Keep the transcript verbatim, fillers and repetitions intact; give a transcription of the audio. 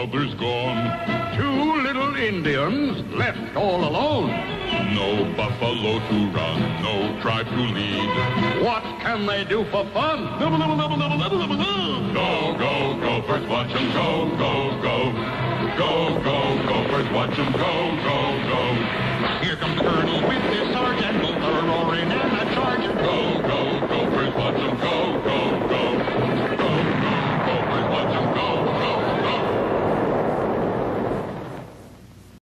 mother's gone. Two little Indians left all alone. No buffalo to run, no tribe to lead. What can they do for fun? Go, go, Gophers, watch 'em go, go, go. Go, go, Gophers, watch 'em go, go, go. Here comes the Colonel.